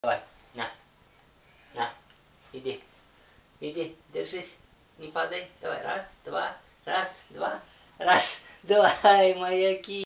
Давай, на, иди, держись, не падай. Давай, раз, два, давай, моя